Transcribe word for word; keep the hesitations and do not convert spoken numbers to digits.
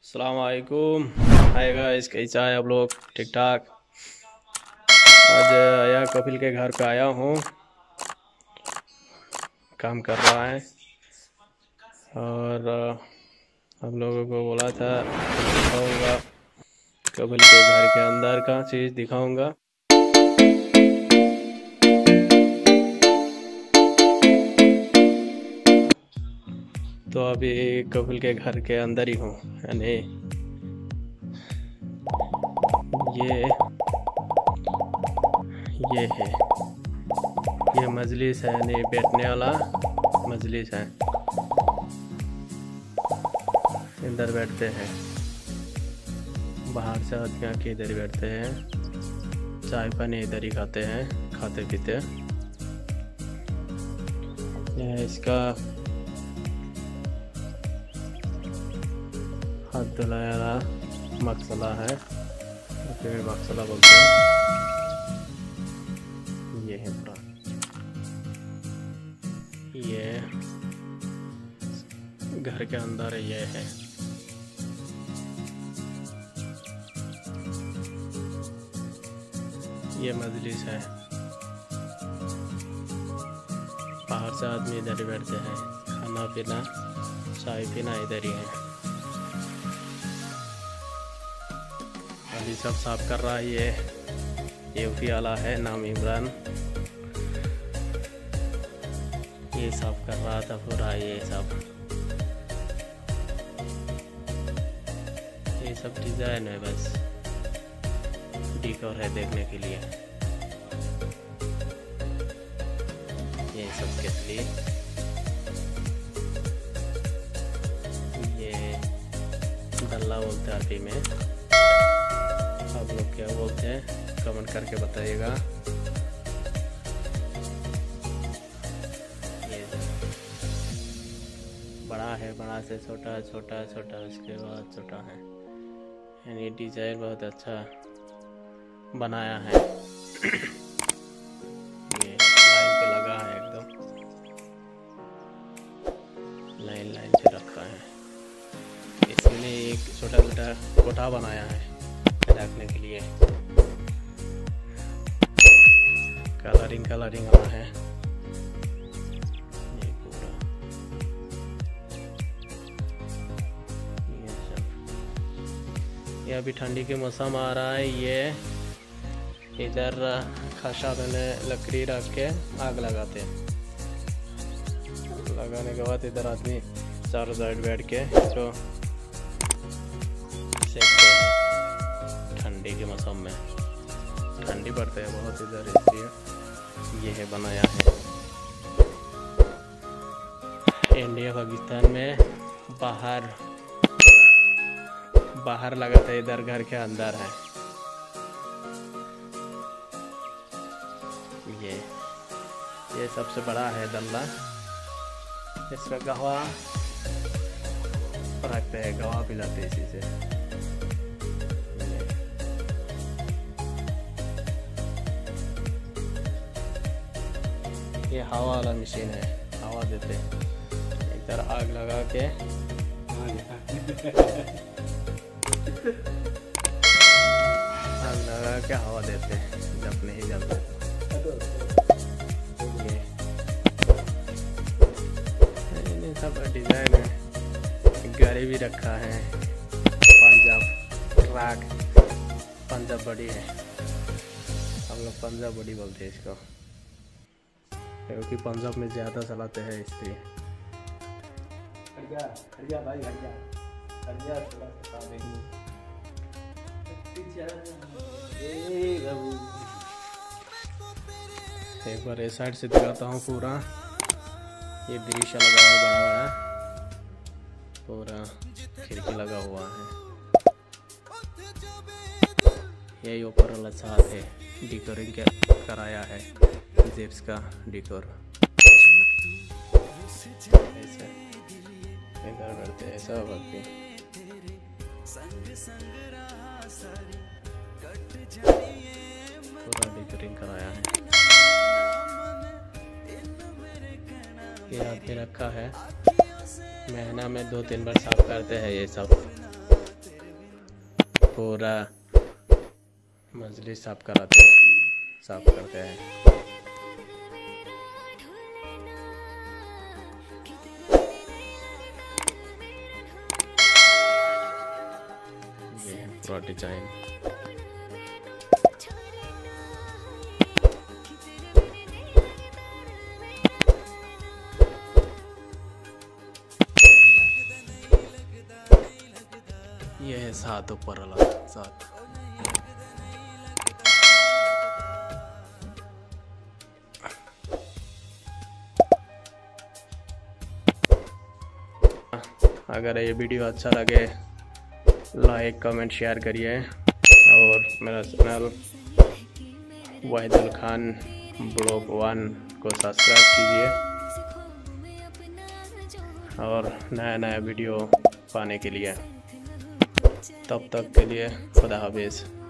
अस्सलाम वालेकुम। Hi guys, कैसा है आप लोग? ठीक ठाक। आज आया कपिल के घर पे आया हूँ, काम कर रहा है और हम लोगों को बोला था दिखाऊंगा कपिल के घर के अंदर का चीज़ दिखाऊंगा। तो अभी कपिल के घर के अंदर ही हूँ, यानी ये ये है ये मजलिस है, यानी बैठने वाला मजलिस है। इधर बैठते हैं, बाहर से आदमी आके इधर बैठते हैं, चाय पानी इधर ही खाते हैं, खाते पीते। यह इसका हाथ धुलाने वाला मकसला है, फिर मकसला बोलते हैं। ये है पूरा, ये घर के अंदर ये है। ये मजलिस है, बाहर से आदमी इधर ही बैठते हैं, खाना पीना चाय पीना इधर ही है। अभी सब साफ कर रहा है, ये यूपी वाला है, नाम इमरान। ये साफ कर रहा था पूरा, ये सब ये सब डिजाइन है, बस डिकोर है देखने के लिए। ये सब के लिए ये डल्ला बोलते हैं अरबी में, आप लोग क्या बोलते हैं कमेंट करके बताइएगा। ये बड़ा है, बड़ा से छोटा, छोटा छोटा उसके बाद छोटा है, यानी डिजाइन बहुत अच्छा बनाया है। ये लाइन पे लगा है, एकदम लाइन लाइन से रखा है। इसके लिए एक छोटा छोटा कोठा बनाया है रखने के लिए। कलरिंग कलरिंग वाला है ये पूरा। ये सब, ये अभी ठंडी के मौसम आ रहा है। ये इधर खासा में लकड़ी रख के आग लगाते हैं, लगाने के बाद इधर आदमी चारों साइड बैठ के इसको सेकते हैं। ठंडी के मौसम में ठंडी पड़ता है बहुत इधर, इसलिए ये है बनाया है। इंडिया पाकिस्तान में बाहर बाहर लगाते है, इधर घर के अंदर है। ये ये सबसे बड़ा है दल्ला, इसका गवा रखते हैं, गवा पिलाते हैं इसी से। ये हवा वाला मशीन है, हवा देते हैं। इधर आग लगा के आग लगा के हवा देते हैं, जब नहीं जलते। ये सब डिजाइन है। गाड़ी भी रखा है, पंजाब ट्रक, पंजाब बड़ी है, हम लोग पंजाब बड़ी बोलते हैं इसको, क्योंकि पंजाब में ज़्यादा चलाते हैं इसलिए। खड़िया खड़िया भाई खड़िया खड़िया थोड़ा सा देखिए। एक बार इस साइड से दिखाता हूँ पूरा। ये दृश्य लगा हुआ बड़ा बड़ा, पूरा खिड़की लगा हुआ है। ये ऊपर वाला छत है, डिकोरिंग कराया है, जेब्स का डिकोर। ऐसे इधर करते हैं सब करके, पूरा डिकोरिंग कराया है। ये आके रखा है, महीना में दो तीन बार साफ करते हैं ये सब। पूरा मजलिस साफ कराते साफ करते हैं। ये है पूरा डिजाइन। ये है सात ऊपर वाला सात। अगर ये वीडियो अच्छा लगे लाइक कमेंट शेयर करिए और मेरा channel Wahidul Khan blog one को सब्सक्राइब कीजिए और नया नया वीडियो पाने के लिए। तब तक के लिए खुदा हाफिज़।